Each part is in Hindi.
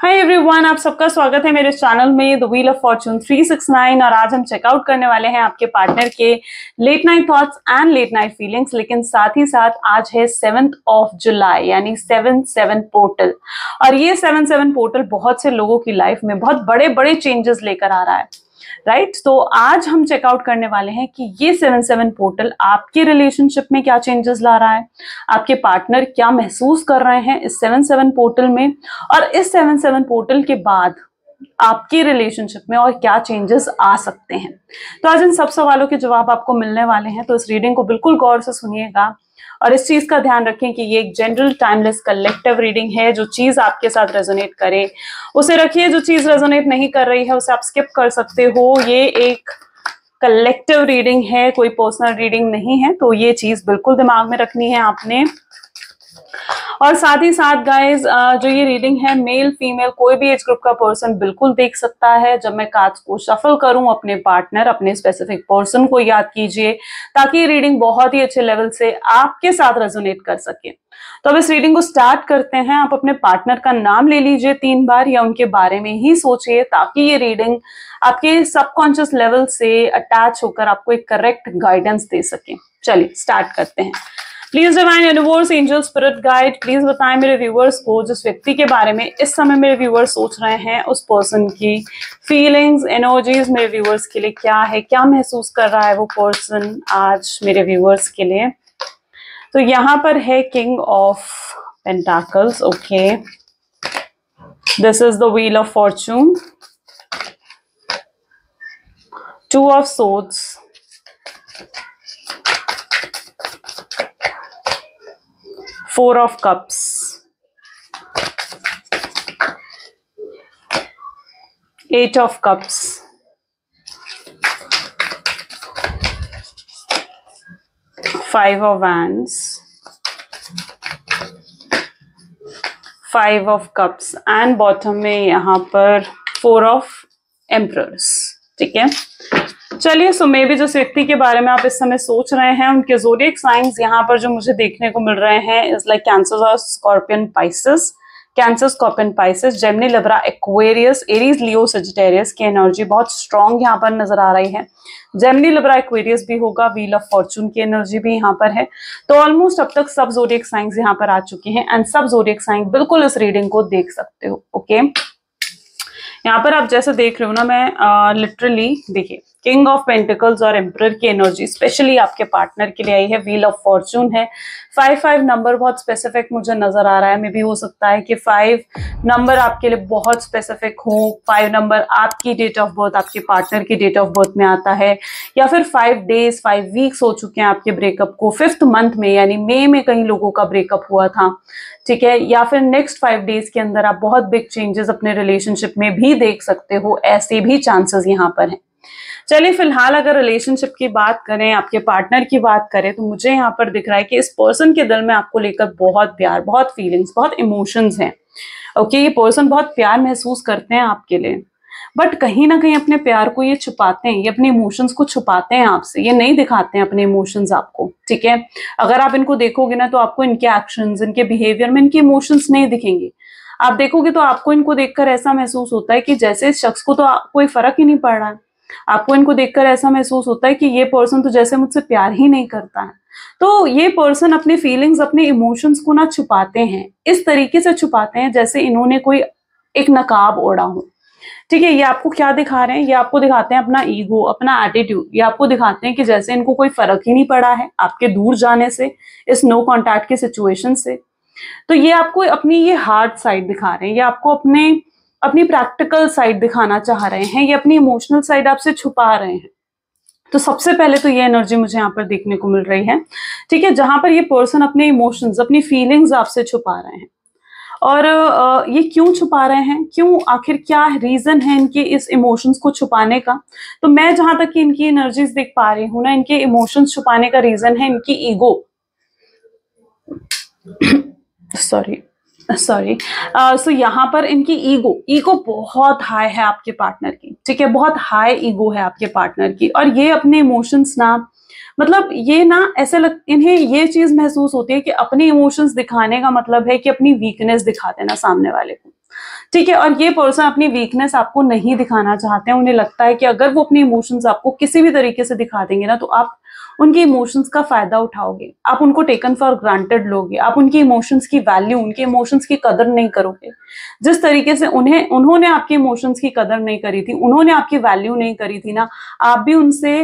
हाय एवरीवन, आप सबका स्वागत है मेरे चैनल में द व्हील ऑफ फॉर्चून 369। और आज हम चेकआउट करने वाले हैं आपके पार्टनर के late night thoughts and late night feelings. लेकिन साथ ही साथ आज है 7 जुलाई यानी 7/7 पोर्टल। और ये 7/7 पोर्टल बहुत से लोगों की लाइफ में बहुत बड़े बड़े चेंजेस लेकर आ रहा है, राइट। तो आज हम चेकआउट करने वाले हैं कि ये 7/7 पोर्टल आपके रिलेशनशिप में क्या चेंजेस ला रहा है, आपके पार्टनर क्या महसूस कर रहे हैं इस 7/7 पोर्टल में, और इस 7/7 पोर्टल के बाद आपके रिलेशनशिप में और क्या चेंजेस आ सकते हैं। तो आज इन सब सवालों के जवाब आपको मिलने वाले हैं, तो इस रीडिंग को बिल्कुल गौर से सुनिएगा और इस चीज का ध्यान रखें कि ये एक जनरल टाइमलेस कलेक्टिव रीडिंग है। जो चीज आपके साथ रेजोनेट करे उसे रखिए, जो चीज रेजोनेट नहीं कर रही है उसे आप स्किप कर सकते हो। ये एक कलेक्टिव रीडिंग है, कोई पर्सनल रीडिंग नहीं है, तो ये चीज बिल्कुल दिमाग में रखनी है आपने। और साथ ही साथ गाइज, जो ये रीडिंग है मेल फीमेल कोई भी एज ग्रुप का पर्सन बिल्कुल देख सकता है। जब मैं कार्ड्स को शफल करूं, अपने पार्टनर अपने स्पेसिफिक पर्सन को याद कीजिए ताकि ये रीडिंग बहुत ही अच्छे लेवल से आपके साथ रेजोनेट कर सके। तो अब इस रीडिंग को स्टार्ट करते हैं। आप अपने पार्टनर का नाम ले लीजिए 3 बार या उनके बारे में ही सोचिए ताकि ये रीडिंग आपके सबकॉन्शियस लेवल से अटैच होकर आपको एक करेक्ट गाइडेंस दे सके। चलिए स्टार्ट करते हैं। Please divine universe angel spirit guide, please बताएं मेरे व्यूअर्स को जिस व्यक्ति के बारे में इस समय मेरे व्यूअर्स सोच रहे हैं उस पर्सन की फीलिंग्स एनर्जीज मेरे व्यूअर्स के लिए क्या है, क्या महसूस कर रहा है वो पर्सन आज मेरे व्यूअर्स के लिए। तो यहाँ पर है king of pentacles, okay, this is the wheel of fortune, 2 of swords, 4 of cups, 8 of cups, 5 of wands, 5 of cups and bottom में यहाँ पर 4 of emperors। ठीक है, चलिए सो मे भी जिस व्यक्ति के बारे में आप इस समय सोच रहे हैं उनके ज़ोडिएक साइंस यहाँ पर जो मुझे देखने को मिल रहे हैं इज लाइक कैंसर और Scorpion Pisces, Cancer Scorpion Pisces, Gemini Libra Aquarius, Aries Leo Sagittarius की एनर्जी बहुत स्ट्रॉन्ग यहाँ पर नजर आ रही है। जेमिनी लिब्रा एक्वेरियस भी होगा, व्हील ऑफ फॉर्चून की एनर्जी भी यहाँ पर है। तो ऑलमोस्ट अब तक सब ज़ोडिएक साइंस यहाँ पर आ चुके हैं एंड सब ज़ोडिएक साइंस बिल्कुल इस रीडिंग को देख सकते हो। ओके, यहाँ पर आप जैसे देख रहे हो ना, मैं लिटरली देखिए किंग ऑफ पेंटिकल्स और एम्परर की एनर्जी स्पेशली आपके पार्टनर के लिए आई है। व्हील ऑफ फॉर्चून है, 5 नंबर बहुत स्पेसिफिक मुझे नजर आ रहा है। मे भी हो सकता है कि 5 नंबर आपके लिए बहुत स्पेसिफिक हो, 5 नंबर आपकी डेट ऑफ बर्थ आपके पार्टनर की डेट ऑफ बर्थ में आता है, या फिर 5 डेज 5 वीक्स हो चुके हैं आपके ब्रेकअप को, 5th मंथ में यानी मई में कहीं लोगों का ब्रेकअप हुआ था। ठीक है, या फिर नेक्स्ट 5 डेज के अंदर आप बहुत बिग चेंजेस अपने रिलेशनशिप में भी देख सकते हो, ऐसे भी चांसेस यहाँ पर हैं। चलिए फिलहाल अगर रिलेशनशिप की बात करें, आपके पार्टनर की बात करें, तो मुझे यहाँ पर दिख रहा है कि इस पर्सन के दिल में आपको लेकर बहुत प्यार, बहुत फीलिंग्स, बहुत इमोशंस हैं। ओके, ये पर्सन बहुत प्यार महसूस करते हैं आपके लिए, बट कहीं ना कहीं अपने प्यार को ये छुपाते हैं, ये अपने इमोशंस को छुपाते हैं आपसे, ये नहीं दिखाते हैं अपने इमोशंस आपको। ठीक है, अगर आप इनको देखोगे ना तो आपको इनके एक्शंस, इनके बिहेवियर में इनके इमोशंस नहीं दिखेंगे। आप देखोगे तो आपको इनको देखकर ऐसा महसूस होता है कि जैसे इस शख्स को तो कोई फर्क ही नहीं पड़ रहा है। आपको इनको देखकर ऐसा महसूस होता है कि ये पर्सन तो जैसे मुझसे प्यार ही नहीं करता है। तो ये पर्सन अपने फीलिंग्स, अपने इमोशंस को ना छुपाते हैं, इस तरीके से छुपाते हैं जैसे इन्होंने कोई एक नकाब ओढ़ा हो। ठीक है, ये आपको क्या दिखा रहे हैं, ये आपको दिखाते हैं अपना ईगो, अपना एटीट्यूड। ये आपको दिखाते हैं कि जैसे इनको कोई फर्क ही नहीं पड़ा है आपके दूर जाने से, इस नो कॉन्टैक्ट की सिचुएशन से। तो ये आपको अपनी ये हार्ड साइड दिखा रहे हैं, ये आपको अपनी प्रैक्टिकल साइड दिखाना चाह रहे हैं, ये अपनी इमोशनल साइड आपसे छुपा रहे हैं। तो सबसे पहले तो ये एनर्जी मुझे यहाँ पर देखने को मिल रही है। ठीक है, जहां पर ये पर्सन अपने इमोशंस, अपनी फीलिंग्स आपसे छुपा रहे हैं। और ये क्यों छुपा रहे हैं, क्यों, आखिर क्या रीजन है इनके इस इमोशंस को छुपाने का। तो मैं जहां तक कि इनकी एनर्जीज देख पा रही हूँ ना, इनके इमोशंस छुपाने का रीजन है इनकी ईगो। सॉरी, सो यहाँ पर इनकी ईगो बहुत हाई है आपके पार्टनर की। ठीक है, बहुत हाई ईगो है आपके पार्टनर की, और ये अपने इमोशंस ना, मतलब ये ना ऐसे इन्हें ये चीज महसूस होती है कि अपने इमोशंस दिखाने का मतलब है कि अपनी वीकनेस दिखा देना सामने वाले को। ठीक है। और ये पर्सन अपनी वीकनेस आपको नहीं दिखाना चाहते हैं। उन्हें लगता है कि अगर वो अपने इमोशंस आपको किसी भी तरीके से दिखा देंगे ना, तो आप उनके इमोशंस का फायदा उठाओगे, आप उनको टेकन फॉर ग्रांटेड लोगे, आप उनके इमोशंस की वैल्यू, उनके इमोशंस की कदर नहीं करोगे। जिस तरीके से उन्होंने आपके इमोशंस की कदर नहीं करी थी, उन्होंने आपकी वैल्यू नहीं करी थी ना, आप भी उनसे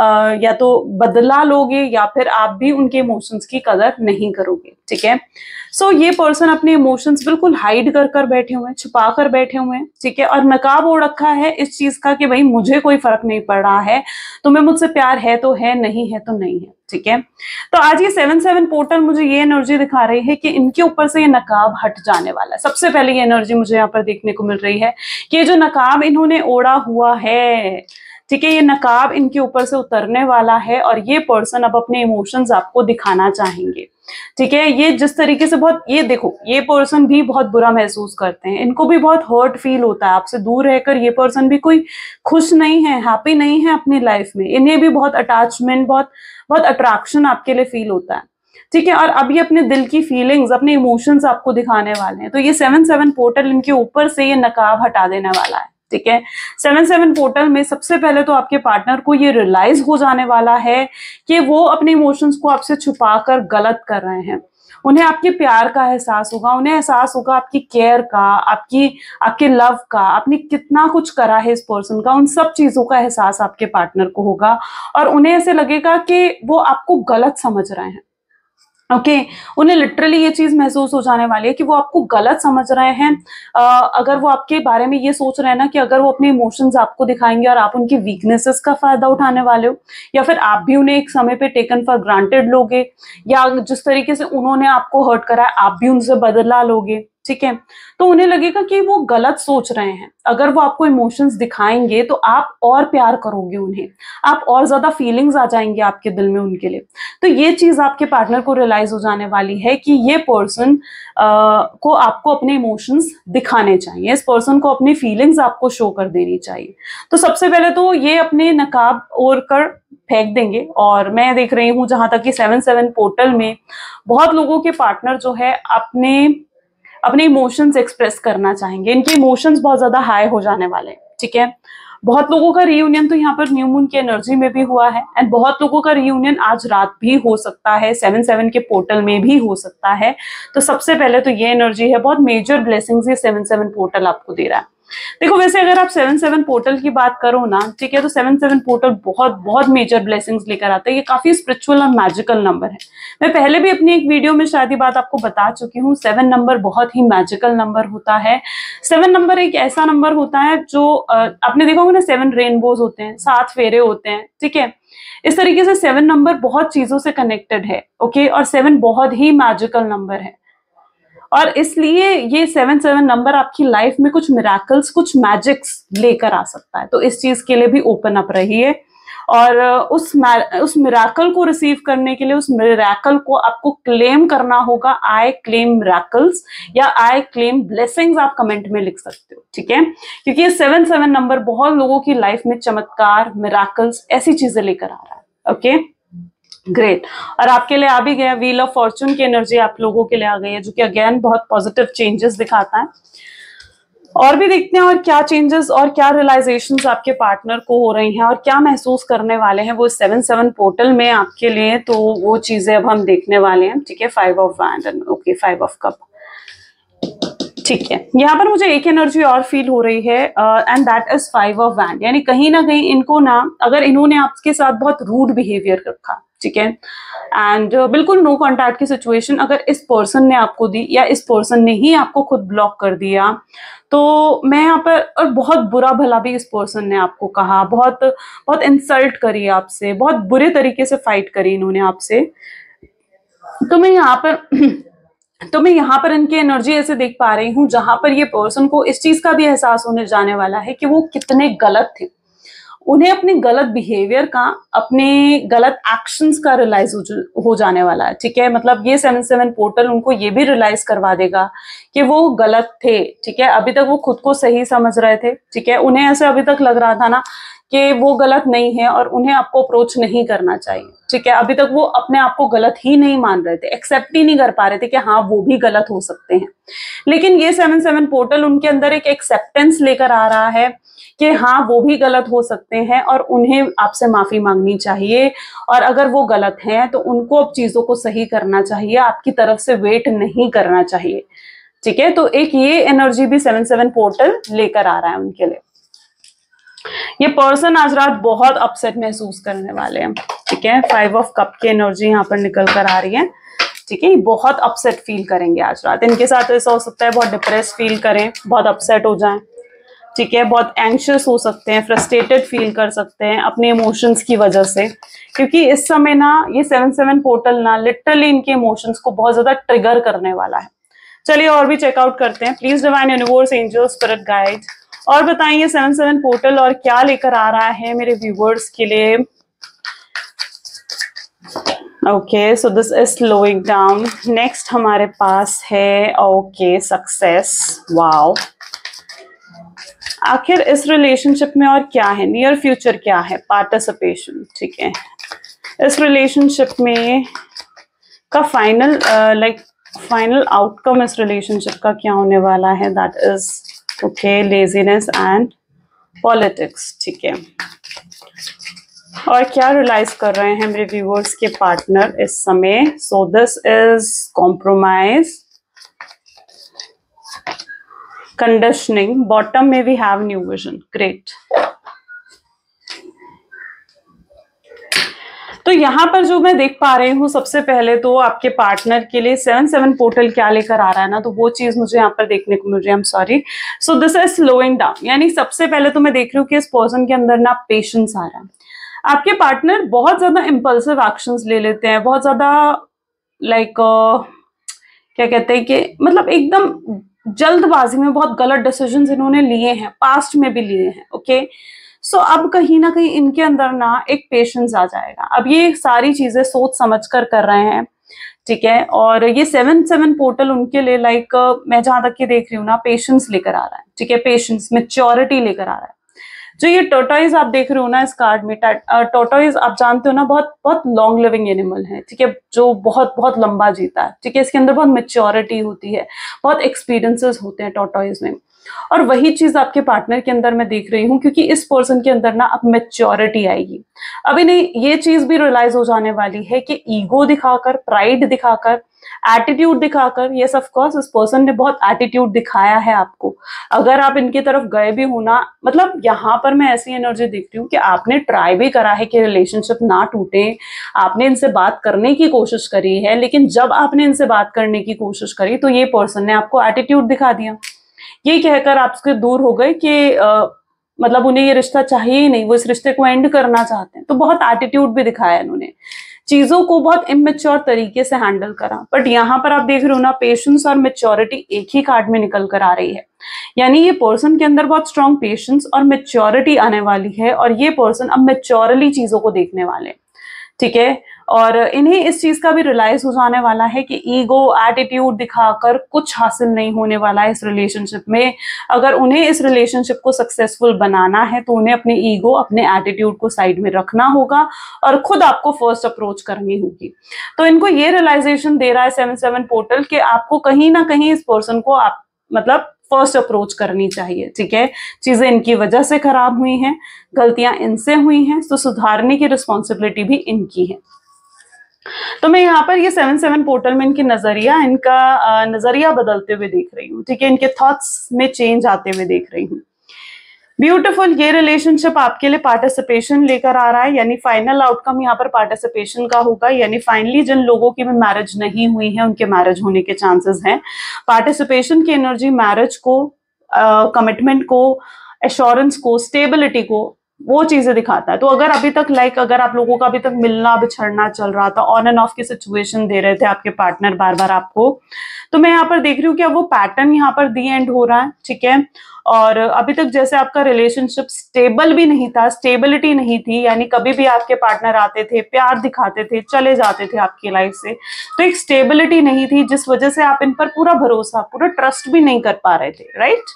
या तो बदला लोगे या फिर आप भी उनके इमोशंस की कदर नहीं करोगे। ठीक है। सो ये पर्सन अपने इमोशंस बिल्कुल हाइड कर बैठे हुए हैं, छुपा कर बैठे हुए हैं। ठीक है। और नकाब ओढ़ रखा है इस चीज का कि भाई मुझे कोई फर्क नहीं पड़ रहा है, तुम्हें मुझसे प्यार है तो है, नहीं है तो नहीं है। ठीक है। तो आज ये 7-7 पोर्टल मुझे ये एनर्जी दिखा रही है कि इनके ऊपर से ये नकाब हट जाने वाला है। सबसे पहले ये एनर्जी मुझे यहाँ पर देखने को मिल रही है कि ये जो नकाब इन्होंने ओढ़ा हुआ है, ठीक है, ये नकाब इनके ऊपर से उतरने वाला है और ये पर्सन अब अपने इमोशंस आपको दिखाना चाहेंगे। ठीक है। ये जिस तरीके से ये देखो, ये पर्सन भी बहुत बुरा महसूस करते हैं, इनको भी बहुत हर्ट फील होता है आपसे दूर रहकर। ये पर्सन भी कोई खुश नहीं है, हैप्पी नहीं है अपनी लाइफ में। इन्हें भी बहुत अटैचमेंट, बहुत अट्रैक्शन आपके लिए फील होता है। ठीक है। और अब ये अपने दिल की फीलिंग्स, अपने इमोशंस आपको दिखाने वाले हैं। तो ये 7-7 पोर्टल इनके ऊपर से ये नकाब हटा देने वाला है। ठीक है। 7-7 पोर्टल में सबसे पहले तो आपके पार्टनर को ये रियलाइज हो जाने वाला है कि वो अपने इमोशंस को आपसे छुपाकर गलत कर रहे हैं। उन्हें आपके प्यार का एहसास होगा, उन्हें एहसास होगा आपकी केयर का, आपके लव का, आपने कितना कुछ करा है इस पर्सन का, उन सब चीजों का एहसास आपके पार्टनर को होगा। और उन्हें ऐसे लगेगा कि वो आपको गलत समझ रहे हैं। ओके। उन्हें लिटरली ये चीज महसूस हो जाने वाली है कि वो आपको गलत समझ रहे हैं। अगर वो आपके बारे में ये सोच रहे हैं ना कि अगर वो अपने इमोशंस आपको दिखाएंगे और आप उनकी वीकनेसेस का फायदा उठाने वाले हो, या फिर आप भी उन्हें एक समय पे टेकन फॉर ग्रांटेड लोगे, या जिस तरीके से उन्होंने आपको हर्ट करा है आप भी उनसे बदला लोगे। ठीक है। तो उन्हें लगेगा कि वो गलत सोच रहे हैं। अगर वो आपको इमोशंस दिखाएंगे तो आप और प्यार करोगे उन्हें, आप और ज्यादा फीलिंग्स आ जाएंगे आपके दिल में उनके लिए। तो ये चीज आपके पार्टनर को रियलाइज हो जाने वाली है कि ये पर्सन को आपको अपने इमोशंस दिखाने चाहिए, इस पर्सन को अपनी फीलिंग्स आपको शो कर देनी चाहिए। तो सबसे पहले तो ये अपने नकाब ओढ़ कर फेंक देंगे। और मैं देख रही हूँ जहां तक कि 7-7 पोर्टल में बहुत लोगों के पार्टनर जो है अपने इमोशंस एक्सप्रेस करना चाहेंगे। इनके इमोशंस बहुत ज्यादा हाई हो जाने वाले हैं। ठीक है। बहुत लोगों का रियूनियन तो यहाँ पर न्यू मून की एनर्जी में भी हुआ है, एंड बहुत लोगों का रियूनियन आज रात भी हो सकता है, 7-7 के पोर्टल में भी हो सकता है। तो सबसे पहले तो ये एनर्जी है, बहुत मेजर ब्लेसिंग्स ये 7-7 पोर्टल आपको दे रहा है। देखो वैसे अगर आप 7-7 पोर्टल की बात करो ना, ठीक है, तो 7-7 पोर्टल बहुत बहुत मेजर ब्लेसिंग्स लेकर आता है। ये काफी स्पिरिचुअल और मैजिकल नंबर है। मैं पहले भी अपनी एक वीडियो में शायद ये बात आपको बता चुकी हूँ। 7 नंबर बहुत ही मैजिकल नंबर होता है। 7 नंबर एक ऐसा नंबर होता है जो आपने देखा होगा ना, 7 रेनबोज होते हैं, 7 फेरे होते हैं। ठीक है। इस तरीके से 7 नंबर बहुत चीजों से कनेक्टेड है। ओके। और 7 बहुत ही मैजिकल नंबर है, और इसलिए ये 7-7 नंबर आपकी लाइफ में कुछ मिराकल्स, कुछ मैजिक्स लेकर आ सकता है। तो इस चीज के लिए भी ओपन अप रहिए, और उस मिराकल को रिसीव करने के लिए, उस मिराकल को आपको क्लेम करना होगा। आई क्लेम मिराकल्स या आई क्लेम ब्लेसिंग्स आप कमेंट में लिख सकते हो। ठीक है। क्योंकि ये 7-7 नंबर बहुत लोगों की लाइफ में चमत्कार, मिराकल्स, ऐसी चीजें लेकर आ रहा है। ओके। ग्रेट। और आपके लिए आ भी गया व्हील ऑफ फॉर्चून की एनर्जी आप लोगों के लिए आ गई है, जो कि अगेन बहुत पॉजिटिव चेंजेस दिखाता है। और भी देखते हैं और क्या चेंजेस और क्या रियलाइजेशंस आपके पार्टनर को हो रही हैं और क्या महसूस करने वाले हैं वो 7-7 पोर्टल में आपके लिए। तो वो चीजें अब हम देखने वाले हैं। ठीक है। 5 of wand, okay, 5 of cup. ठीक है। यहाँ पर मुझे एक एनर्जी और फील हो रही है, and that is 5 of wand. यानी कहीं ना कहीं इनको ना, अगर इन्होंने आपके साथ बहुत रूड बिहेवियर रखा, ठीक है, एंड बिल्कुल नो कॉन्टैक्ट की सिचुएशन अगर इस पर्सन ने आपको दी, या इस पर्सन ने ही आपको खुद ब्लॉक कर दिया, तो मैं यहाँ पर, और बहुत बुरा भला भी इस पर्सन ने आपको कहा, बहुत बहुत इंसल्ट करी आपसे, बहुत बुरे तरीके से फाइट करी इन्होंने आपसे, तो मैं यहाँ पर इनकी एनर्जी ऐसे देख पा रही हूँ जहां पर ये पर्सन को इस चीज का भी एहसास होने जाने वाला है कि वो कितने गलत थे। उन्हें अपने गलत बिहेवियर का, अपने गलत एक्शंस का रियलाइज हो जाने वाला है। ठीक है। मतलब ये 7-7 पोर्टल उनको ये भी रियलाइज करवा देगा कि वो गलत थे। ठीक है। अभी तक वो खुद को सही समझ रहे थे। ठीक है। उन्हें ऐसे अभी तक लग रहा था ना कि वो गलत नहीं है और उन्हें आपको अप्रोच नहीं करना चाहिए, ठीक है। अभी तक वो अपने आप को गलत ही नहीं मान रहे थे, एक्सेप्ट ही नहीं कर पा रहे थे कि हाँ वो भी गलत हो सकते हैं। लेकिन ये 7/7 पोर्टल उनके अंदर एक एक्सेप्टेंस लेकर आ रहा है कि हाँ वो भी गलत हो सकते हैं और उन्हें आपसे माफी मांगनी चाहिए, और अगर वो गलत हैं तो उनको अब चीजों को सही करना चाहिए, आपकी तरफ से वेट नहीं करना चाहिए, ठीक है। तो एक ये एनर्जी भी 7/7 पोर्टल लेकर आ रहा है उनके लिए। ये पर्सन आज रात बहुत अपसेट महसूस करने वाले हैं, ठीक है। 5 ऑफ कप की एनर्जी यहाँ पर निकल कर आ रही है, ठीक है। बहुत अपसेट फील करेंगे आज रात। इनके साथ ऐसा हो सकता है बहुत डिप्रेस फील करें, बहुत अपसेट हो जाएं, ठीक है। बहुत एंग्शियस हो सकते हैं, फ्रस्ट्रेटेड फील कर सकते हैं अपने इमोशंस की वजह से, क्योंकि इस समय ना ये 7/7 पोर्टल ना लिटरली इनके इमोशंस को बहुत ज्यादा ट्रिगर करने वाला है। चलिए और भी चेकआउट करते हैं। Please divine universe, angel, spirit guide, और बताइए 7/7 पोर्टल और क्या लेकर आ रहा है मेरे व्यूवर्स के लिए। Okay, so this is slowing down. Next हमारे पास है ओके सक्सेस। वाओ, आखिर इस रिलेशनशिप में और क्या है, नियर फ्यूचर क्या है, पार्टिसिपेशन, ठीक है। इस रिलेशनशिप में का फाइनल फाइनल आउटकम इस रिलेशनशिप का क्या होने वाला है, that is okay laziness and politics, ठीक है। और क्या रियलाइज कर रहे हैं मेरे व्यूअर्स के पार्टनर इस समय। So this is compromise, conditioning, bottom में we have new vision, great. तो यहाँ पर जो मैं देख पा रही हूँ, सबसे पहले तो आपके पार्टनर के लिए 7/7 पोर्टल क्या लेकर आ रहा है ना, तो वो चीज मुझे यहाँ पर देखने को मिल रही है। I am sorry, so this is slowing down, यानी सबसे पहले तो मैं देख रही हूँ कि इस पर्सन के अंदर ना पेशेंस आ रहा है। आपके पार्टनर बहुत ज्यादा इम्पल्सिव एक्शंस ले लेते हैं, बहुत ज्यादा क्या कहते हैं कि मतलब एकदम जल्दबाजी में बहुत गलत डिसीजंस इन्होंने लिए हैं, पास्ट में भी लिए हैं, ओके। सो अब कहीं ना कहीं इनके अंदर ना एक पेशेंस आ जाएगा। अब ये सारी चीजें सोच समझ कर रहे हैं, ठीक है। और ये 7/7 पोर्टल उनके लिए मैं जहां तक के देख रही हूँ ना, पेशेंस लेकर आ रहा है, ठीक है। पेशेंस, मैच्योरिटी लेकर आ रहा है। जो ये टोर्टोइज आप देख रहे हो ना इस कार्ड में, टोर्टोइज आप जानते हो ना, बहुत बहुत लॉन्ग लिविंग एनिमल है, ठीक है, जो बहुत बहुत लंबा जीता है, ठीक है। इसके अंदर बहुत मैच्योरिटी होती है, बहुत एक्सपीरियंसेस होते हैं टोर्टोइज में, और वही चीज आपके पार्टनर के अंदर मैं देख रही हूँ, क्योंकि इस पर्सन के अंदर ना अब मैच्योरिटी आएगी। अब इन्हें ये चीज भी रियलाइज हो जाने वाली है कि ईगो दिखाकर, प्राइड दिखाकर, एटीट्यूड दिखाकर, यस ऑफ कोर्स इस पर्सन ने बहुत एटीट्यूड दिखाया है आपको। अगर आप इनकी तरफ गए भी हो ना, मतलब यहाँ पर मैं ऐसी एनर्जी देख रही हूँ कि आपने ट्राई भी करा है कि रिलेशनशिप ना टूटे, आपने इनसे बात करने की कोशिश करी है, लेकिन जब आपने इनसे बात करने की कोशिश करी तो ये पर्सन ने आपको एटीट्यूड दिखा दिया, ये कहकर आपसे दूर हो गए कि मतलब उन्हें ये रिश्ता चाहिए ही नहीं, वो इस रिश्ते को एंड करना चाहते हैं। तो बहुत एटीट्यूड भी दिखाया इन्होंने, चीजों को बहुत इमेच्योर तरीके से हैंडल करा। बट यहाँ पर आप देख रहे हो ना, पेशेंस और मैच्योरिटी एक ही कार्ड में निकल कर आ रही है, यानी ये पर्सन के अंदर बहुत स्ट्रॉन्ग पेशेंस और मैच्योरिटी आने वाली है, और ये पर्सन अब मैच्योरली चीजों को देखने वाले, ठीक है। और इन्हें इस चीज का भी रियलाइज हो जाने वाला है कि ईगो, एटीट्यूड दिखाकर कुछ हासिल नहीं होने वाला है इस रिलेशनशिप में। अगर उन्हें इस रिलेशनशिप को सक्सेसफुल बनाना है तो उन्हें अपने ईगो, अपने एटीट्यूड को साइड में रखना होगा और खुद आपको फर्स्ट अप्रोच करनी होगी। तो इनको ये रियलाइजेशन दे रहा है 7/7 पोर्टल कि आपको कहीं ना कहीं इस पर्सन को आप मतलब फर्स्ट अप्रोच करनी चाहिए, ठीक है। चीजें इनकी वजह से खराब हुई हैं, गलतियां इनसे हुई हैं, तो सुधारने की रिस्पॉन्सिबिलिटी भी इनकी है। तो मैं यहाँ पर ये 7/7 पोर्टल में इनका नजरिया बदलते हुए देख रही हूँ, ठीक है। इनके थॉट्स में चेंज आते हुए देख रही हूँ। ब्यूटीफुल, ये रिलेशनशिप आपके लिए पार्टिसिपेशन लेकर आ रहा है, यानी फाइनल आउटकम यहाँ पर पार्टिसिपेशन का होगा, यानी फाइनली जिन लोगों की भी मैरिज नहीं हुई है उनके मैरिज होने के चांसेस हैं। पार्टिसिपेशन की एनर्जी मैरिज को, कमिटमेंट को, एश्योरेंस को, स्टेबिलिटी को, वो चीजें दिखाता है। तो अगर अभी तक अगर आप लोगों का अभी तक मिलना बिछड़ना चल रहा था, ऑन एंड ऑफ की सिचुएशन दे रहे थे आपके पार्टनर बार बार आपको, तो मैं यहाँ पर देख रही हूँ कि अब वो पैटर्न यहाँ पर दी एंड हो रहा है, ठीक है। और अभी तक जैसे आपका रिलेशनशिप स्टेबल भी नहीं था, स्टेबिलिटी नहीं थी, यानी कभी भी आपके पार्टनर आते थे, प्यार दिखाते थे, चले जाते थे आपकी लाइफ से, तो एक स्टेबिलिटी नहीं थी, जिस वजह से आप इन पर पूरा भरोसा, पूरा ट्रस्ट भी नहीं कर पा रहे थे, राइट।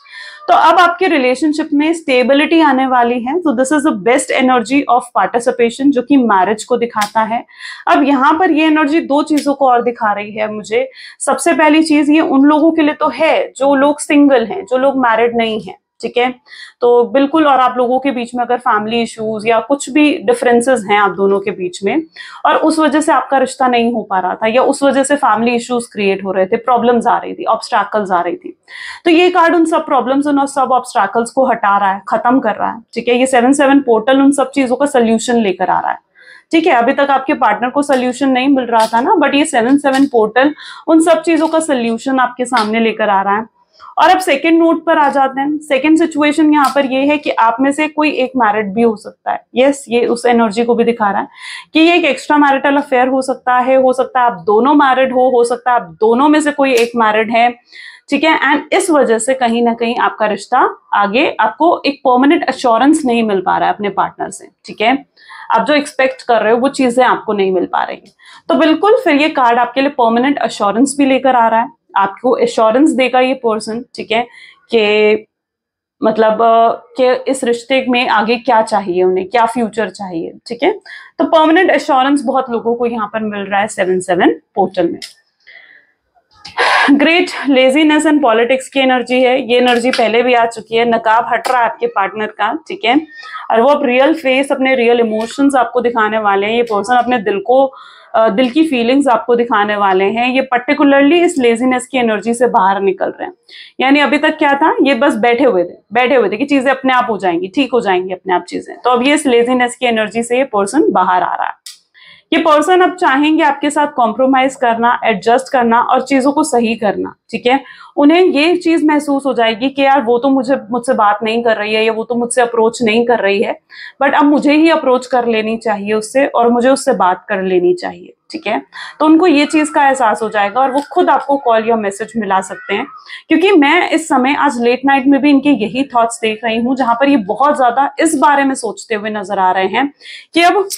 तो अब आपके रिलेशनशिप में स्टेबिलिटी आने वाली है। तो this is the best energy of participation जो कि मैरिज को दिखाता है। अब यहाँ पर ये एनर्जी दो चीजों को और दिखा रही है मुझे। सबसे पहली चीज ये उन लोगों के लिए तो है जो लोग सिंगल हैं, जो लोग मैरिड नहीं हैं, ठीक है। तो बिल्कुल, और आप लोगों के बीच में अगर फैमिली इश्यूज या कुछ भी डिफरेंसेस हैं आप दोनों के बीच में, और उस वजह से आपका रिश्ता नहीं हो पा रहा था, या उस वजह से फैमिली इश्यूज क्रिएट हो रहे थे, प्रॉब्लम्स आ रही थी, ऑब्स्ट्रैकल्स आ रही थी, तो ये कार्ड उन सब प्रॉब्लम्स, उन सब ऑब्स्ट्रैकल्स को हटा रहा है, खत्म कर रहा है, ठीक है। ये 7-7 पोर्टल उन सब चीजों का सोल्यूशन लेकर आ रहा है, ठीक है। अभी तक आपके पार्टनर को सोल्यूशन नहीं मिल रहा था ना, बट ये 7-7 पोर्टल उन सब चीजों का सोल्यूशन आपके सामने लेकर आ रहा है। और अब सेकंड नोट पर आ जाते हैं। सेकंड सिचुएशन यहाँ पर ये है कि आप में से कोई एक मैरिड भी हो सकता है। यस, ये उस एनर्जी को भी दिखा रहा है कि ये एक एक्स्ट्रा मैरिटल अफेयर हो सकता है आप दोनों मैरिड हो सकता है आप दोनों में से कोई एक मैरिड है, ठीक है। एंड इस वजह से कहीं ना कहीं आपका रिश्ता आगे, आपको एक परमानेंट एश्योरेंस नहीं मिल पा रहा है अपने पार्टनर से, ठीक है। आप जो एक्सपेक्ट कर रहे हो वो चीजें आपको नहीं मिल पा रही है। तो बिल्कुल फिर ये कार्ड आपके लिए परमानेंट एश्योरेंस भी लेकर आ रहा है। आपको एश्योरेंस देगा ये पर्सन, ठीक है, कि मतलब कि इस रिश्ते में आगे क्या चाहिए, उन्हें क्या फ्यूचर चाहिए, ठीक है। तो परमानेंट एश्योरेंस बहुत लोगों को यहाँ पर मिल रहा है 7-7 पोर्टल में। ग्रेट, लेजीनेस एंड पॉलिटिक्स की एनर्जी है। ये एनर्जी पहले भी आ चुकी है। नकाब हट रहा है आपके पार्टनर का, ठीक है, और वो अब रियल फेस, अपने रियल इमोशंस आपको दिखाने वाले हैं। ये पर्सन अपने दिल की फीलिंग्स आपको दिखाने वाले हैं। ये पर्टिकुलरली इस लेजीनेस की एनर्जी से बाहर निकल रहे हैं। यानी अभी तक क्या था, ये बस बैठे हुए थे कि चीजें अपने आप हो जाएंगी, ठीक हो जाएंगी अपने आप चीजें। तो अब ये इस लेजीनेस की एनर्जी से ये पर्सन बाहर आ रहा है। ये पर्सन अब चाहेंगे आपके साथ कॉम्प्रोमाइज करना, एडजस्ट करना और चीजों को सही करना, ठीक है। उन्हें ये चीज महसूस हो जाएगी कि यार वो तो मुझसे बात नहीं कर रही है, या वो तो मुझसे अप्रोच नहीं कर रही है, बट अब मुझे ही अप्रोच कर लेनी चाहिए उससे, और मुझे उससे बात कर लेनी चाहिए, ठीक है। तो उनको ये चीज का एहसास हो जाएगा और वो खुद आपको कॉल या मैसेज मिला सकते हैं। क्योंकि मैं इस समय आज लेट नाइट में भी इनके यही थॉट्स देख रही हूँ, जहां पर ये बहुत ज्यादा इस बारे में सोचते हुए नजर आ रहे हैं कि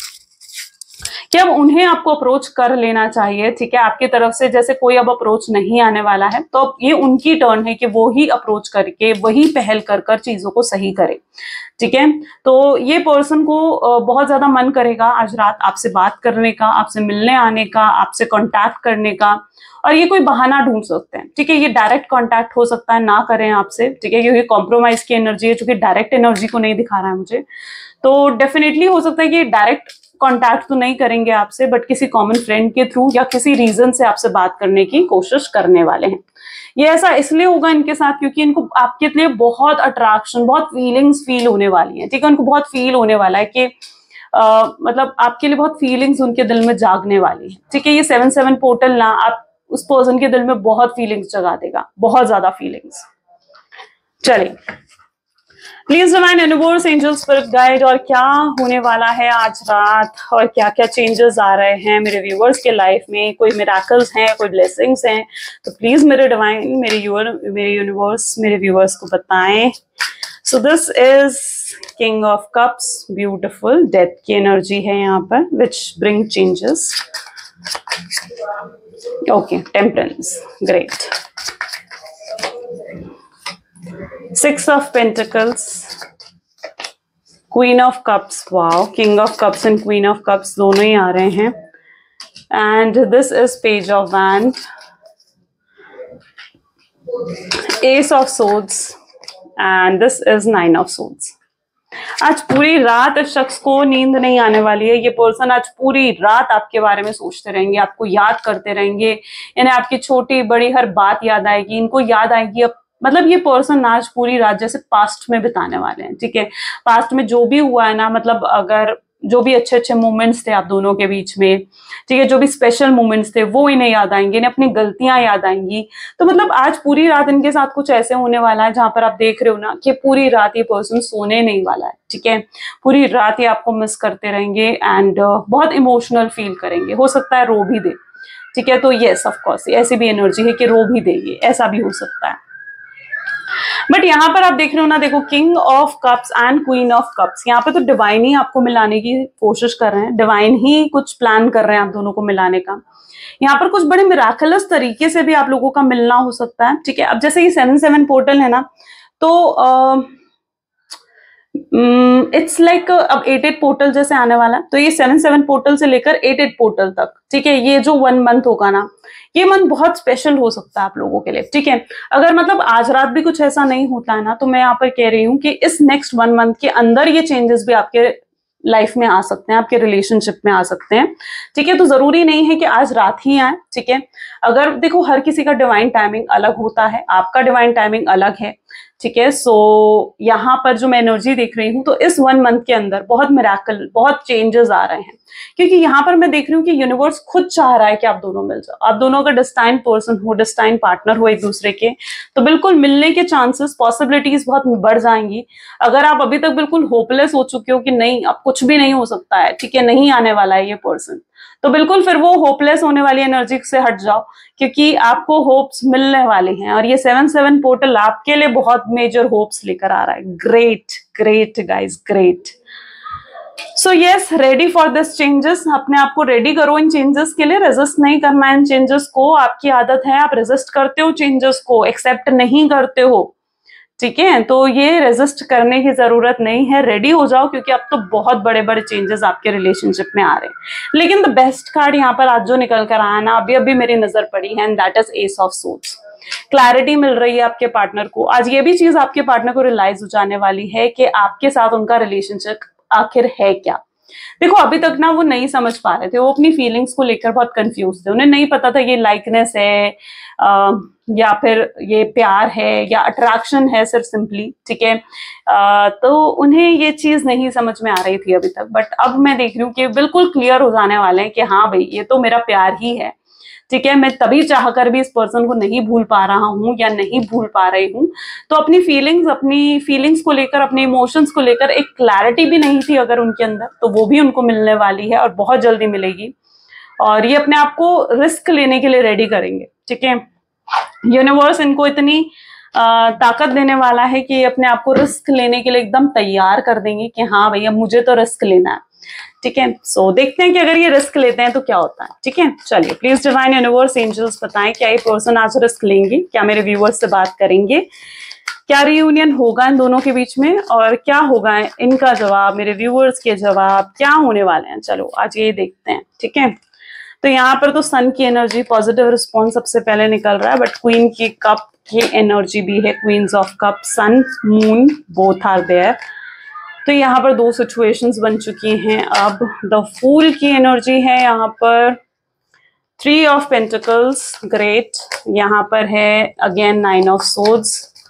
अब उन्हें आपको अप्रोच कर लेना चाहिए, ठीक है। आपकी तरफ से जैसे कोई अब अप्रोच नहीं आने वाला है, तो अब ये उनकी टर्न है कि वो ही अप्रोच करके, वही पहल कर चीजों को सही करे, ठीक है। तो ये पर्सन को बहुत ज्यादा मन करेगा आज रात आपसे बात करने का, आपसे मिलने आने का, आपसे कांटेक्ट करने का, और ये कोई बहाना ढूंढ सकते हैं, ठीक है। ये डायरेक्ट कांटेक्ट हो सकता है ना करें आपसे, ठीक है, क्योंकि कॉम्प्रोमाइज की एनर्जी है, चूंकि डायरेक्ट एनर्जी को नहीं दिखा रहा है मुझे। तो डेफिनेटली हो सकता है कि डायरेक्ट कांटेक्ट तो नहीं करेंगे आपसे, बट किसी कॉमन फ्रेंड के थ्रू या किसी रीजन से आपसे बात करने की कोशिश करने वाले हैं। ये ऐसा इसलिए होगा इनके साथ क्योंकि इनको आपके लिए बहुत अट्रैक्शन, बहुत फीलिंग्स फील होने वाली हैं, ठीक है। उनको बहुत फील होने वाला है कि मतलब आपके लिए बहुत फीलिंग्स उनके दिल में जागने वाली है, ठीक है। ये 7-7 पोर्टल ना आप उस पर्सन के दिल में बहुत फीलिंग्स जगा देगा, बहुत ज्यादा फीलिंग्स। चलिए, please divine universe, angel, spirit guide, और क्या होने वाला है आज रात, और क्या क्या चेंजेस आ रहे हैं मेरे व्यूअर्स के लाइफ में, कोई मिराकल्स हैं, कोई ब्लेसिंग्स हैं, तो प्लीज मेरे डिवाइन, मेरे यूनिवर्स मेरे व्यूअर्स को बताएं। So this is king of cups, beautiful death की एनर्जी है यहाँ पर, which bring changes. Okay, temperance, great. 6 of Pentacles, Queen of Cups, wow, King of Cups and Queen of Cups दोनों ही आ रहे हैं, and this is Page of Wands, Ace of Swords, and this is 9 of Swords. आज पूरी रात इस शख्स को नींद नहीं आने वाली है। ये पर्सन आज पूरी रात आपके बारे में सोचते रहेंगे, आपको याद करते रहेंगे, इन्हें आपकी छोटी बड़ी हर बात याद आएगी, इनको याद आएगी। अब मतलब ये पर्सन आज पूरी रात जैसे पास्ट में बिताने वाले हैं, ठीक है। पास्ट में जो भी हुआ है ना, मतलब अगर जो भी अच्छे अच्छे मोमेंट्स थे आप दोनों के बीच में, ठीक है, जो भी स्पेशल मोमेंट्स थे वो इन्हें याद आएंगे, इन्हें अपनी गलतियां याद आएंगी। तो मतलब आज पूरी रात इनके साथ कुछ ऐसे होने वाला है जहां पर आप देख रहे हो ना कि पूरी रात ये पर्सन सोने नहीं वाला है, ठीक है। पूरी रात ये आपको मिस करते रहेंगे एंड बहुत इमोशनल फील करेंगे, हो सकता है रो भी दे, ठीक है। तो येस, ऑफ कोर्स ऐसी भी एनर्जी है कि रो भी देगी, ऐसा भी हो सकता है। बट यहाँ पर आप देख रहे हो ना, देखो, king of cups and queen of cups, यहाँ पे तो डिवाइन ही आपको मिलाने की कोशिश कर रहे हैं, डिवाइन ही कुछ प्लान कर रहे हैं आप दोनों को मिलाने का। यहाँ पर कुछ बड़े मिराकुलस तरीके से भी आप लोगों का मिलना हो सकता है, ठीक है। अब जैसे ये 7-7 पोर्टल है ना, तो इट्स लाइक अब 8-8 पोर्टल जैसे आने वाला है, तो ये 7-7 पोर्टल से लेकर 8-8 पोर्टल तक, ठीक है। ये जो 1 मंथ होगा ना, ये मंथ बहुत स्पेशल हो सकता है आप लोगों के लिए, ठीक है। अगर मतलब आज रात भी कुछ ऐसा नहीं होता है ना, तो मैं यहाँ पर कह रही हूँ कि इस नेक्स्ट 1 मंथ के अंदर ये चेंजेस भी आपके लाइफ में आ सकते हैं, आपके रिलेशनशिप में आ सकते हैं, ठीक है। तो जरूरी नहीं है कि आज रात ही आए, ठीक है। अगर देखो हर किसी का डिवाइन टाइमिंग अलग होता है, आपका डिवाइन टाइमिंग अलग है, ठीक है। सो यहाँ पर जो मैं एनर्जी देख रही हूँ, तो इस 1 मंथ के अंदर बहुत मिराकल, बहुत चेंजेस आ रहे हैं, क्योंकि यहाँ पर मैं देख रही हूँ कि यूनिवर्स खुद चाह रहा है कि आप दोनों मिल जाओ। आप दोनों का डिस्टाइन पर्सन हो, डिस्टाइन पार्टनर हो एक दूसरे के, तो बिल्कुल मिलने के चांसेस, पॉसिबिलिटीज बहुत बढ़ जाएंगी। अगर आप अभी तक बिल्कुल होपलेस हो चुके हो कि नहीं अब कुछ भी नहीं हो सकता है, ठीक है, नहीं आने वाला है ये पर्सन, तो बिल्कुल फिर वो होपलेस होने वाली एनर्जी से हट जाओ, क्योंकि आपको होप्स मिलने वाले हैं। और ये 7-7 पोर्टल आपके लिए बहुत मेजर होप्स लेकर आ रहा है। Great great guys, great. So yes, ready for this changes. अपने आप को रेडी करो इन चेंजेस के लिए, रेजिस्ट नहीं करना इन चेंजेस को। आपकी आदत है, आप रेजिस्ट करते हो चेंजेस को, एक्सेप्ट नहीं करते हो, ठीक है। तो ये रेजिस्ट करने की जरूरत नहीं है, रेडी हो जाओ, क्योंकि अब तो बहुत बड़े बड़े चेंजेस आपके रिलेशनशिप में आ रहे हैं। लेकिन द बेस्ट कार्ड यहाँ पर आज जो निकल कर आया ना, अभी अभी मेरी नजर पड़ी है, and that is ace of swords. Clarity मिल रही है आपके पार्टनर को। आज ये भी चीज आपके पार्टनर को रियलाइज हो जाने वाली है कि आपके साथ उनका रिलेशनशिप आखिर है क्या। देखो अभी तक ना वो नहीं समझ पा रहे थे, वो अपनी फीलिंग्स को लेकर बहुत कंफ्यूज थे। उन्हें नहीं पता था ये लाइकनेस है या फिर ये प्यार है या अट्रैक्शन है सिर्फ सिंपली, ठीक है। तो उन्हें ये चीज नहीं समझ में आ रही थी अभी तक, बट अब मैं देख रही हूँ कि बिल्कुल क्लियर हो जाने वाले हैं कि हाँ भाई ये तो मेरा प्यार ही है, ठीक है। मैं तभी चाहकर भी इस पर्सन को नहीं भूल पा रहा हूँ या नहीं भूल पा रही हूँ। तो अपनी फीलिंग्स को लेकर, अपने इमोशंस को लेकर एक क्लैरिटी भी नहीं थी अगर उनके अंदर, तो वो भी उनको मिलने वाली है और बहुत जल्दी मिलेगी। और ये अपने आप को रिस्क लेने के लिए रेडी करेंगे, ठीक है। यूनिवर्स इनको इतनी ताकत देने वाला है कि अपने आप को रिस्क लेने के लिए एकदम तैयार कर देंगे कि हाँ भैया मुझे तो रिस्क लेना है, ठीक है। सो देखते हैं कि अगर ये रिस्क लेते हैं तो क्या होता है, ठीक है। चलिए प्लीज डिवाइन यूनिवर्स एंजल्स बताएं क्या ये पर्सन आज रिस्क लेंगे, क्या मेरे व्यूवर्स से बात करेंगे, क्या रियूनियन होगा इन दोनों के बीच में, और क्या होगा इनका जवाब, मेरे व्यूवर्स के जवाब क्या होने वाले हैं। चलो आज ये देखते हैं, ठीक है। तो यहाँ पर तो सन की एनर्जी, पॉजिटिव रिस्पॉन्स सबसे पहले निकल रहा है, बट क्वीन की कप की एनर्जी भी है, queens of cup, sun moon both are there. तो यहाँ पर 2 सिचुएशंस बन चुकी हैं। अब द फूल की एनर्जी है यहाँ पर, 3 ऑफ पेंटिकल्स, ग्रेट। यहाँ पर है again 9 of swords,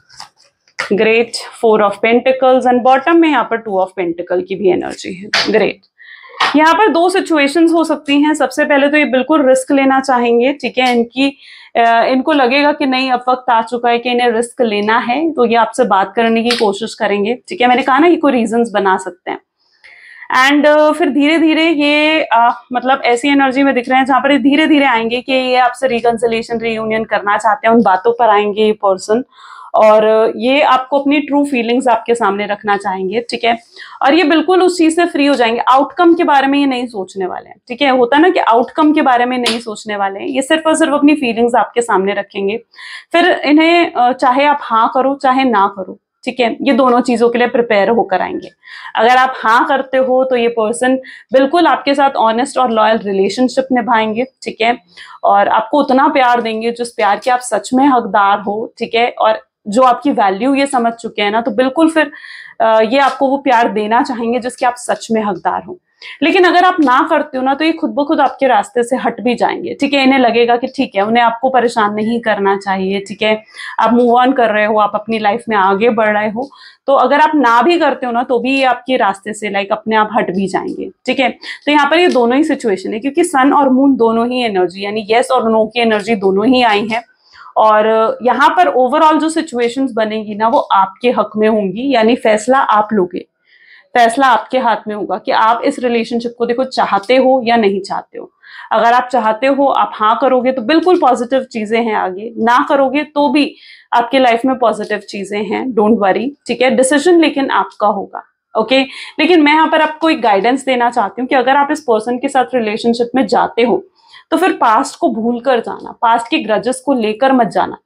great, 4 of pentacles, and bottom में यहाँ पर 2 ऑफ पेंटिकल की भी एनर्जी है, ग्रेट। यहाँ पर 2 सिचुएशंस हो सकती हैं। सबसे पहले तो ये बिल्कुल रिस्क लेना चाहेंगे, ठीक है। इनको लगेगा कि नहीं अब वक्त आ चुका है कि इन्हें रिस्क लेना है, तो ये आपसे बात करने की कोशिश करेंगे, ठीक है। मैंने कहा ना ये कोई रीजंस बना सकते हैं। एंड फिर धीरे धीरे ये मतलब ऐसी एनर्जी में दिख रहे हैं जहां पर ये धीरे धीरे आएंगे कि ये आपसे रिकंसिलिएशन, रियूनियन करना चाहते हैं, उन बातों पर आएंगे ये पर्सन, और ये आपको अपनी ट्रू फीलिंग्स आपके सामने रखना चाहेंगे, ठीक है। और ये बिल्कुल उस चीज से फ्री हो जाएंगे। आउटकम के बारे में ये नहीं सोचने वाले हैं, ठीक है। होता ना कि आउटकम के बारे में नहीं सोचने वाले हैं, ये सिर्फ और सिर्फ अपनी फीलिंग्स आपके सामने रखेंगे। फिर इन्हें चाहे आप हाँ करो चाहे ना करो, ठीक है, ये दोनों चीजों के लिए प्रिपेयर होकर आएंगे। अगर आप हाँ करते हो तो ये पर्सन बिल्कुल आपके साथ ऑनेस्ट और लॉयल रिलेशनशिप निभाएंगे, ठीक है, और आपको उतना प्यार देंगे जिस प्यार के आप सच में हकदार हो, ठीक है। और जो आपकी वैल्यू ये समझ चुके हैं ना, तो बिल्कुल फिर ये आपको वो प्यार देना चाहेंगे जिसके आप सच में हकदार हो। लेकिन अगर आप ना करते हो ना, तो ये खुद ब खुद आपके रास्ते से हट भी जाएंगे, ठीक है। इन्हें लगेगा कि ठीक है, उन्हें आपको परेशान नहीं करना चाहिए, ठीक है। आप मूव ऑन कर रहे हो, आप अपनी लाइफ में आगे बढ़ रहे हो, तो अगर आप ना भी करते हो ना, तो भी ये आपके रास्ते से लाइक अपने आप हट भी जाएंगे, ठीक है। तो यहाँ पर ये दोनों ही सिचुएशन है, क्योंकि सन और मून दोनों ही एनर्जी, यानी येस और नो की एनर्जी दोनों ही आई है। और यहाँ पर ओवरऑल जो सिचुएशंस बनेगी ना, वो आपके हक में होंगी, यानी फैसला आप लोगे, फैसला आपके हाथ में होगा कि आप इस रिलेशनशिप को देखो चाहते हो या नहीं चाहते हो। अगर आप चाहते हो, आप हाँ करोगे तो बिल्कुल पॉजिटिव चीजें हैं आगे, ना करोगे तो भी आपके लाइफ में पॉजिटिव चीजें हैं, डोंट वरी, ठीक है। डिसीजन लेकिन आपका होगा, ओके। लेकिन मैं यहाँ पर आपको एक गाइडेंस देना चाहती हूँ कि अगर आप इस पर्सन के साथ रिलेशनशिप में जाते हो, तो फिर पास्ट को भूल कर जाना, पास्ट के ग्रजेस को लेकर मत जाना,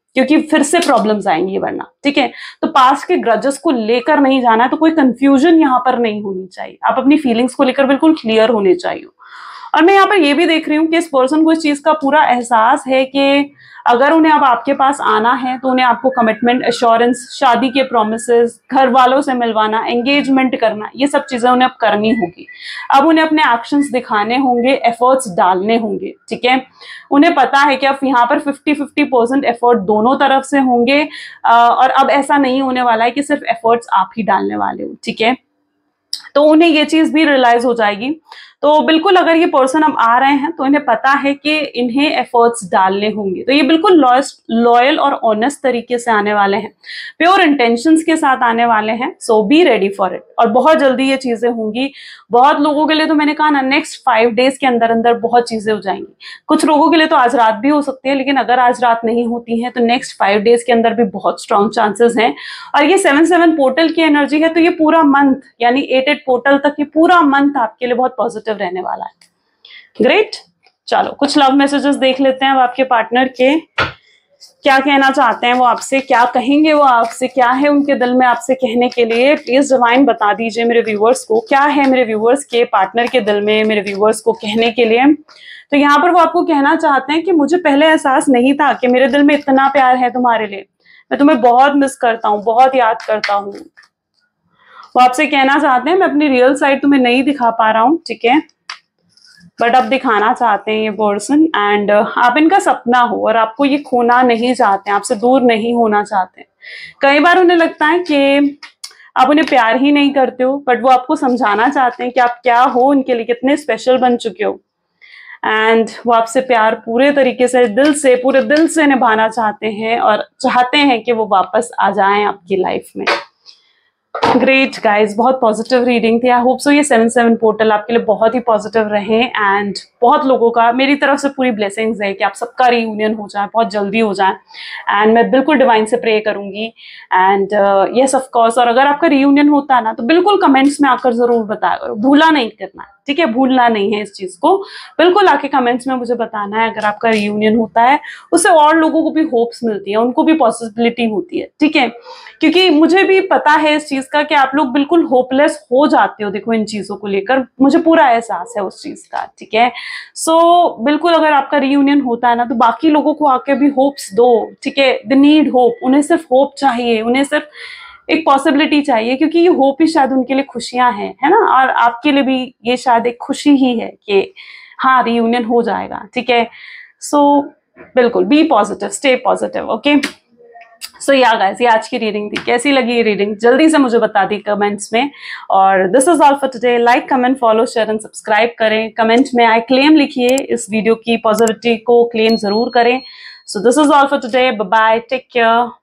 क्योंकि फिर से प्रॉब्लम्स आएंगी वरना, ठीक है। तो पास्ट के ग्रजेस को लेकर नहीं जाना है, तो कोई कंफ्यूजन यहाँ पर नहीं होनी चाहिए। आप अपनी फीलिंग्स को लेकर बिल्कुल क्लियर होने चाहिए। और मैं यहाँ पर ये भी देख रही हूँ कि इस पर्सन को इस चीज का पूरा एहसास है कि अगर उन्हें अब आपके पास आना है तो उन्हें आपको कमिटमेंट, एश्योरेंस, शादी के प्रोमिसेस, घर वालों से मिलवाना, एंगेजमेंट करना, ये सब चीजें उन्हें अब करनी होगी। अब उन्हें अपने एक्शंस दिखाने होंगे, एफर्ट्स डालने होंगे, ठीक है। उन्हें पता है कि अब यहाँ पर 50-50% एफर्ट दोनों तरफ से होंगे, और अब ऐसा नहीं होने वाला है कि सिर्फ एफर्ट्स आप ही डालने वाले हो, ठीक है। तो उन्हें ये चीज भी रियलाइज हो जाएगी। तो बिल्कुल अगर ये पर्सन अब आ रहे हैं तो इन्हें पता है कि इन्हें एफर्ट्स डालने होंगे। तो ये बिल्कुल लॉयल और ऑनेस्ट तरीके से आने वाले हैं, प्योर इंटेंशंस के साथ आने वाले हैं। So be ready for it. और बहुत जल्दी ये चीजें होंगी। बहुत लोगों के लिए तो मैंने कहा ना, नेक्स्ट 5 days के अंदर अंदर बहुत चीजें हो जाएंगी। कुछ लोगों के लिए तो आज रात भी हो सकती है, लेकिन अगर आज रात नहीं होती है तो नेक्स्ट 5 days के अंदर भी बहुत स्ट्रॉन्ग चांसेस हैं। और ये 7-7 पोर्टल की एनर्जी है, तो ये पूरा मंथ यानी 8-8 पोर्टल तक ये पूरा मंथ आपके लिए बहुत पॉजिटिव रहने वाला है। ग्रेट। चलो कुछ लव मैसेजेस देख लेते हैं अब आपके पार्टनर के, क्या कहना चाहते हैं वो आपसे, क्या कहेंगे वो आपसे, क्या है उनके दिल में आपसे कहने के लिए। प्लीज डिवाइन बता दीजिए मेरे व्यूअर्स को, क्या है मेरे व्यूअर्स के पार्टनर के दिल में मेरे व्यूअर्स को कहने के लिए। तो यहाँ पर वो आपको कहना चाहते हैं कि मुझे पहले एहसास नहीं था कि मेरे दिल में इतना प्यार है तुम्हारे लिए, मैं तुम्हें बहुत मिस करता हूँ, बहुत याद करता हूँ। वो आपसे कहना चाहते हैं मैं अपनी रियल साइड तुम्हें नहीं दिखा पा रहा हूँ, ठीक है, बट अब दिखाना चाहते हैं ये पर्सन। एंड आप इनका सपना हो और आपको ये खोना नहीं चाहते हैं, आपसे दूर नहीं होना चाहते हैं। कई बार उन्हें लगता है कि आप उन्हें प्यार ही नहीं करते हो, बट वो आपको समझाना चाहते हैं कि आप क्या हो उनके लिए, कितने स्पेशल बन चुके हो। एंड वो आपसे प्यार पूरे तरीके से दिल से, पूरे दिल से निभाना चाहते हैं और चाहते हैं कि वो वापस आ जाएं आपकी लाइफ में। ग्रेट गाइज, बहुत पॉजिटिव रीडिंग थी। आई होप सो ये 7-7 पोर्टल आपके लिए बहुत ही पॉजिटिव रहे। एंड बहुत लोगों का मेरी तरफ से पूरी ब्लेसिंग्स है कि आप सबका रीयूनियन हो जाए, बहुत जल्दी हो जाए। एंड मैं बिल्कुल डिवाइन से प्रे करूंगी। एंड यस ऑफ कोर्स, और अगर आपका रीयूनियन होता है ना तो बिल्कुल कमेंट्स में आकर जरूर बताया करो, भूला नहीं करना, ठीक है, भूलना नहीं है इस चीज को। बिल्कुल आके कमेंट्स में मुझे बताना है अगर आपका रीयूनियन होता है। उससे और लोगों को भी होप्स मिलती है, उनको भी पॉसिबिलिटी होती है, ठीक है। क्योंकि मुझे भी पता है इस चीज का कि आप लोग बिल्कुल होपलेस हो जाते हो, देखो इन चीजों को लेकर मुझे पूरा एहसास है उस चीज का, ठीक है। सो बिल्कुल अगर आपका रीयूनियन होता है ना तो बाकी लोगों को आके भी होप्स दो, ठीक है। दे नीड होप, उन्हें सिर्फ होप चाहिए, उन्हें सिर्फ एक पॉसिबिलिटी चाहिए, क्योंकि ये होप ही शायद उनके लिए खुशियां हैं, है ना। और आपके लिए भी ये शायद एक खुशी ही है कि हाँ रीयूनियन हो जाएगा, ठीक है। सो बिल्कुल be positive, stay positive, okay. So yeah guys, ये आज की रीडिंग थी। कैसी लगी ये रीडिंग जल्दी से मुझे बता दी कमेंट्स में। और this is all for today. Like, comment, follow, share and subscribe करें। कमेंट में आई क्लेम लिखिए, इस वीडियो की पॉजिटिविटी को क्लेम जरूर करें। So this is all for today. Bye bye, take care.